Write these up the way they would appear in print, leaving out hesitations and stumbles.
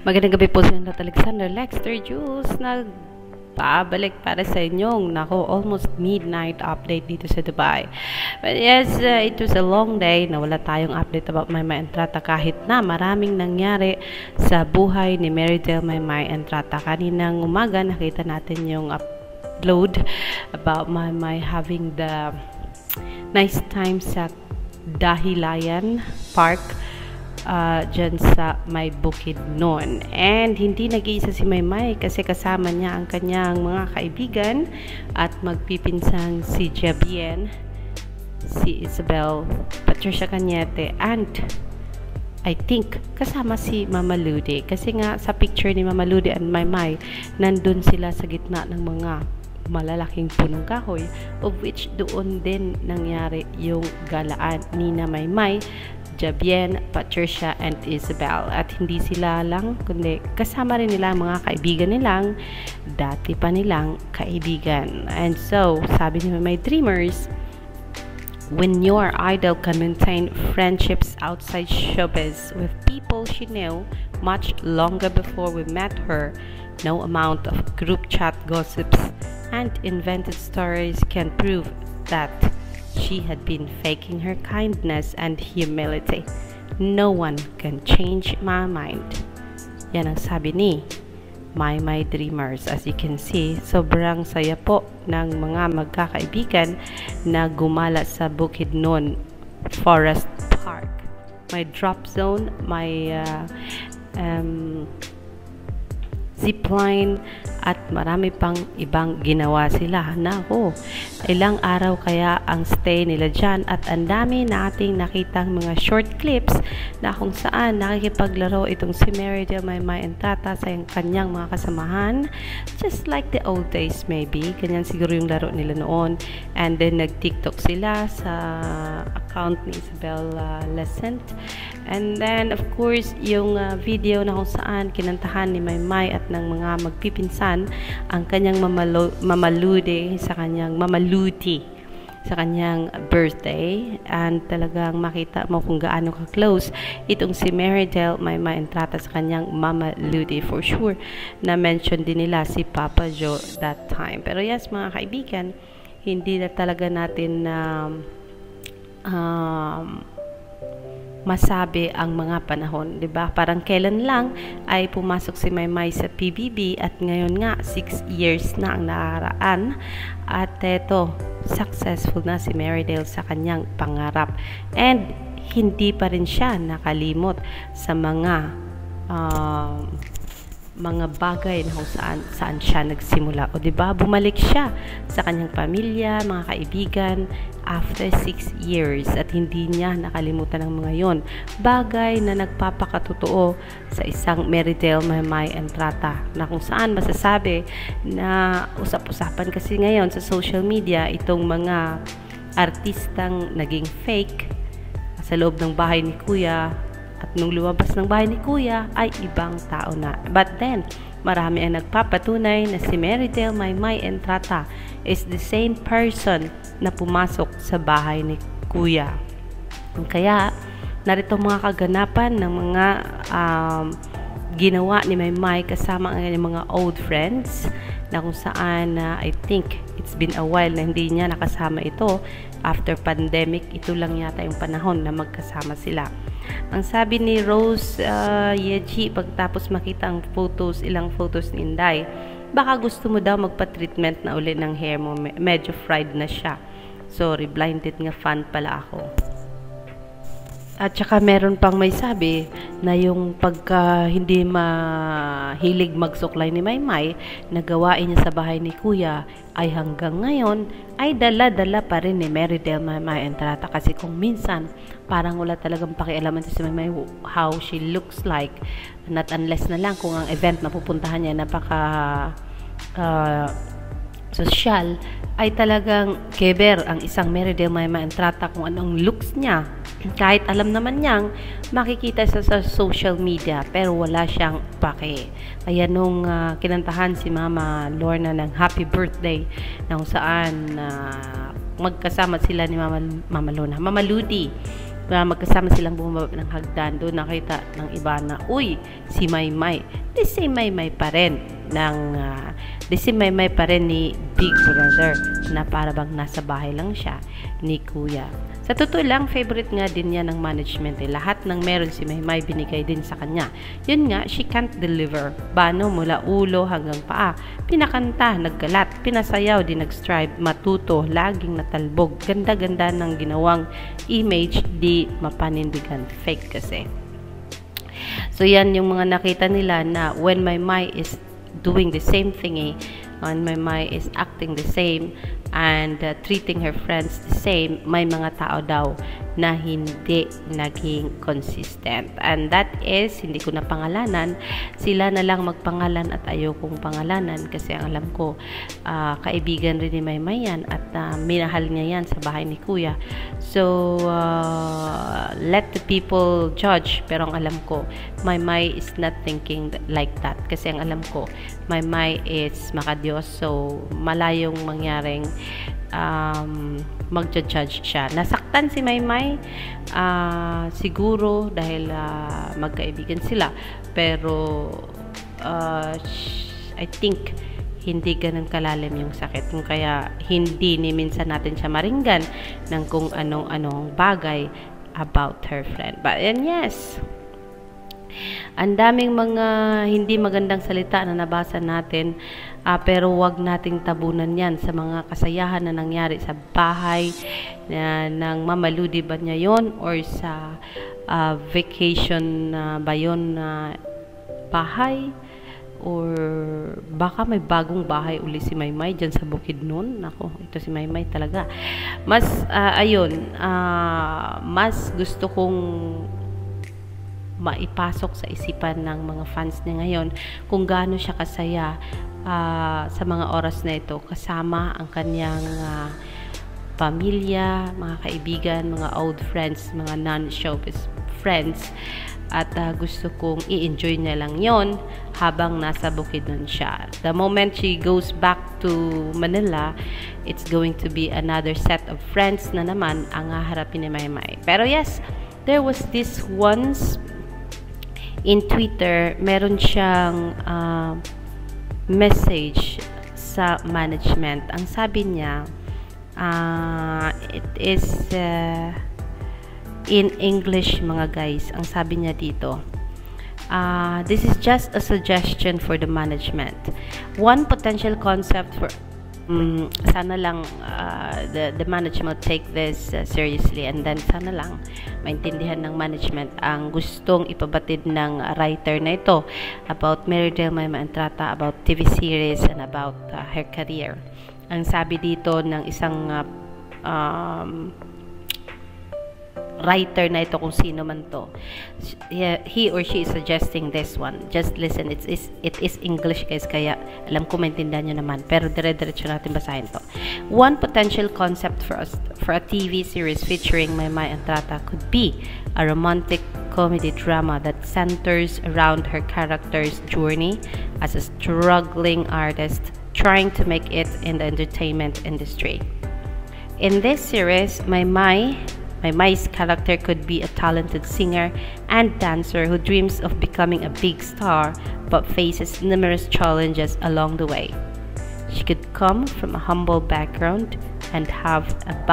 Magandang gabi po sa inyo, Alexander Lexter Jules. Nagpabalik para sa inyong almost midnight update dito sa Dubai. But yes, it was a long day na wala tayong update about Maymay Entrata kahit na maraming nangyari sa buhay ni Meridel Maymay Entrata. Kaninang umaga nakita natin yung upload about Maymay having the nice time sa Dahilayan Park dyan sa may Bukidnon. And hindi nag-iisa si Maymay kasi kasama niya ang kanyang mga kaibigan at magpipinsang si Jabian, si Isabel, Patricia Cañete, and I think kasama si Mama Ludi kasi nga sa picture ni Mama Ludi and Maymay nandun sila sa gitna ng mga malalaking punong kahoy, of which doon din nangyari yung galaan ni na Maymay, Jabian, Patricia, and Isabel. At hindi sila lang, kundi kasama rin nila mga kaibigan nilang, dati pa nilang kaibigan. And so, sabi ni my dreamers, when your idol can maintain friendships outside showbiz with people she knew much longer before we met her, no amount of group chat gossips and invented stories can prove that she had been faking her kindness and humility. No one can change my mind. Yan ang sabi ni My Dreamers. As you can see, sobrang saya po ng mga magkakaibigan na gumala sa Bukidnon Forest Park. May drop zone, may zipline at marami pang ibang ginawa sila. Nako, ilang araw kaya ang stay nila dyan at ang dami nating nakitang mga short clips na kung saan nakikipaglaro itong si Meridel Maymay Entrata sa kanyang mga kasamahan, just like the old days maybe. Ganyan siguro yung laro nila noon. And then nag-TikTok sila sa account ni Isabel Lescent. And then of course yung video na kung saan kinantahan ni Maymay at ng mga magpipinsan ang kanyang mamaluti sa kanyang birthday, and talagang makita mo kung gaano ka-close itong si Meridel Maymay Entrata sa kanyang Mama Ludi. For sure na mention din nila si Papa Joe that time. Pero yes mga kaibigan, hindi na talaga natin masabi ang mga panahon, 'di ba? Parang kailan lang ay pumasok si Maymay sa PBB at ngayon nga 6 years na ang nakaraan at eto, successful na si Meridel sa kanyang pangarap and hindi pa rin siya nakalimot sa mga bagay na kung saan siya nagsimula. O 'di ba? Bumalik siya sa kanyang pamilya, mga kaibigan after 6 years at hindi niya nakalimutan ang mga yon. Bagay na nagpapakatotoo sa isang Meridel Maymay Entrata na kung saan masasabi na usap-usapan kasi ngayon sa social media itong mga artistang naging fake sa loob ng bahay ni Kuya. At nung lumabas ng bahay ni Kuya ay ibang tao na. But then, marami ang nagpapatunay na si Meridel Maymay Entrata is the same person na pumasok sa bahay ni Kuya. Kaya, narito mga kaganapan ng mga ginawa ni Maymay kasama ang mga old friends na kung saan I think it's been a while na hindi niya nakasama ito. After pandemic, ito lang yata yung panahon na magkasama sila. Ang sabi ni Rose Yeji pagtapos makita ang ilang photos ni Inday, baka gusto mo daw magpa-treatment na uli ng hair mo, medyo fried na siya. Sorry, blinded nga fan pala ako. At saka meron pang may sabi na yung pagka hindi mahilig magsuklay ni Maymay na gawain niya sa bahay ni Kuya ay hanggang ngayon ay dala-dala pa rin ni Meridel Maymay Entrata kasi kung minsan parang wala talagang pakialaman si Maymay how she looks like, not unless na lang kung ang event na pupuntahan niya napaka social ay talagang keber ang isang Meridel Maymay Entrata kung anong looks niya. Kahit alam naman niyang makikita sa social media pero wala siyang pake. Kaya nung kinantahan si Mama Lorna ng happy birthday na kung saan magkasama sila ni Mama Lorna, Mama Ludi magkasama silang bumaba ng hagdan. Doon nakita ng iba na, uy, si Maymay. Si Maymay pa rin si Maymay pa rin ni Big Brother na para bang nasa bahay lang siya ni Kuya. Sa totoo lang, favorite nga din niya ng management. Lahat ng meron si Maymay binigay din sa kanya. Yun nga, she can't deliver. Bano mula ulo hanggang paa. Pinakanta, naggalat, pinasayaw, di nag-strive, matuto, laging natalbog. Ganda-ganda ng ginawang image, di mapanindigan. Fake kasi. So yan yung mga nakita nila na when Maymay is doing the same thing when Maymay is acting the same and treating her friends the same, may mga tao daw na hindi naging consistent. And that is, hindi ko na pangalanan, sila na lang magpangalan at ayokong pangalanan kasi ang alam ko, kaibigan rin ni Maymay yan at minahal niya yan sa bahay ni Kuya. So, let the people judge, pero ang alam ko, Maymay is not thinking like that kasi ang alam ko, Maymay is makadiyos, so malayong mangyaring magja-judge siya. Nasaktan si Maymay siguro dahil magkaibigan sila, pero I think hindi ganun kalalim yung sakit, kung kaya hindi ni minsan natin siya maringgan ng kung anong bagay about her friend. But and yes, ang daming mga hindi magandang salita na nabasa natin, pero wag nating tabunan yan sa mga kasayahan na nangyari sa bahay ng Mama Ludi ba niya yun, or sa vacation ba yun na bahay, or baka may bagong bahay uli si Maymay dyan sa Bukidnon. Nako, ito si Maymay talaga. Mas mas gusto kong maipasok sa isipan ng mga fans niya ngayon kung gaano siya kasaya sa mga oras na ito kasama ang kanyang pamilya, mga kaibigan, mga old friends, mga non-showbiz friends, at gusto kong i-enjoy niya lang yon habang nasa Bukidnon siya. The moment she goes back to Manila, it's going to be another set of friends na naman ang haharapin ni Maymay. Pero yes, there was this once in Twitter, meron siyang message sa management. Ang sabi niya, it is in English mga guys. Ang sabi niya dito, this is just a suggestion for the management. One potential concept for sana lang the management take this seriously, and then sana lang maintindihan ng management ang gustong ipabatid ng writer na ito about Meridel Maymay Entrata, about TV series and about her career. Ang sabi dito ng isang writer na ito, kung sino man to, he or she is suggesting this one. Just listen, it is English guys, kaya alam ko maintindihan nyo naman, pero dire-diretso natin basahin to. One potential concept for a TV series featuring Maymay Entrata could be a romantic comedy drama that centers around her character's journey as a struggling artist trying to make it in the entertainment industry. In this series, Maymay's character could be a talented singer and dancer who dreams of becoming a big star but faces numerous challenges along the way. She could come from a humble background and have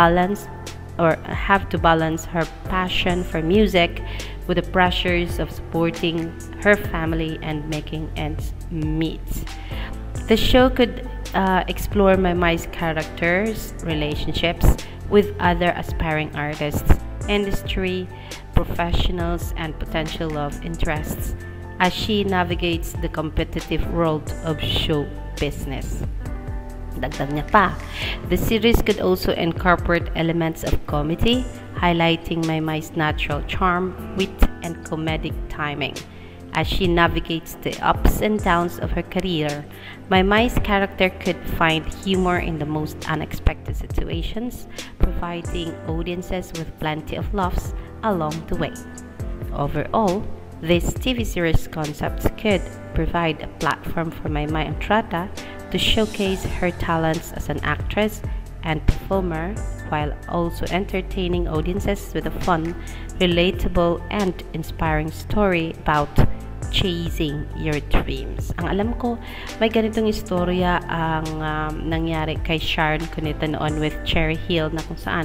to balance her passion for music with the pressures of supporting her family and making ends meet. The show could explore Maymay's character's relationships with other aspiring artists, industry professionals, and potential love interests as she navigates the competitive world of show business. Dagdag niya pa, the series could also incorporate elements of comedy, highlighting Maymay's natural charm, wit, and comedic timing. As she navigates the ups and downs of her career, Maymay's character could find humor in the most unexpected situations, providing audiences with plenty of laughs along the way. Overall, this TV series concept could provide a platform for Maymay Entrata to showcase her talents as an actress and performer while also entertaining audiences with a fun, relatable, and inspiring story about chasing your dreams. Ang alam ko, may ganitong istorya ang nangyari kay Sharon Cuneta noon with Cherry Hill na kung saan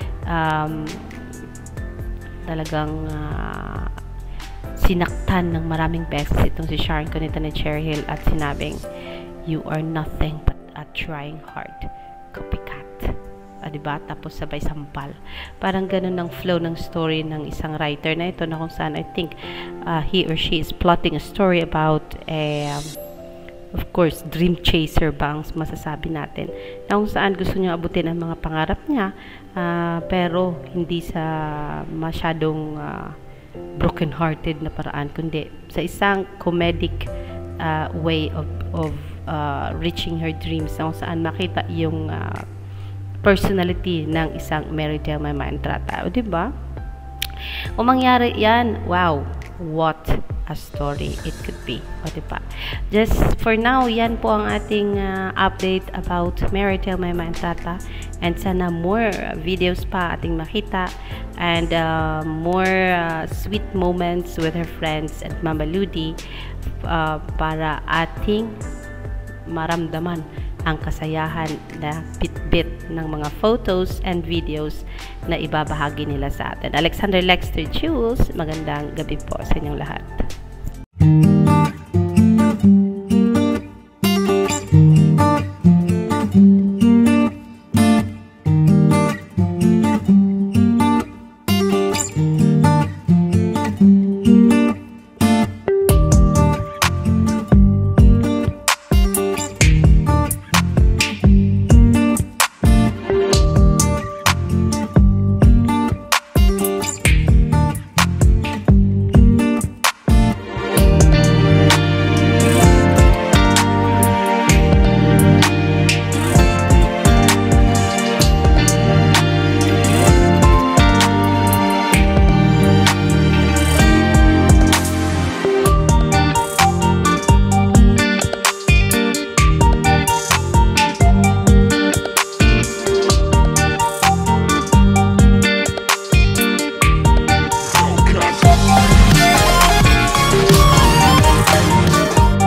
talagang sinaktan ng maraming beses itong si Sharon Cuneta ni Cherry Hill at sinabing, "You are nothing but a trying hard copycat." Diba? Tapos sabay sampal. Parang ganun ang flow ng story ng isang writer na ito na kung saan I think he or she is plotting a story about of course, dream chaser ba ang masasabi natin. Na kung saan gusto niya abutin ang mga pangarap niya pero hindi sa masyadong broken-hearted na paraan, kundi sa isang comedic way of reaching her dreams na kung saan makita yung personality ng isang Mary Del Mantrata. O, diba? Kung mangyari yan, wow, what a story it could be. O, diba? Just for now, yan po ang ating update about Mary Del Mantrata. And sana more videos pa ating makita and more sweet moments with her friends at Mama Ludi para ating maramdaman ang kasayahan na bit-bit ng mga photos and videos na ibabahagi nila sa atin. Alexander Lexter Jules, magandang gabi po sa inyong lahat.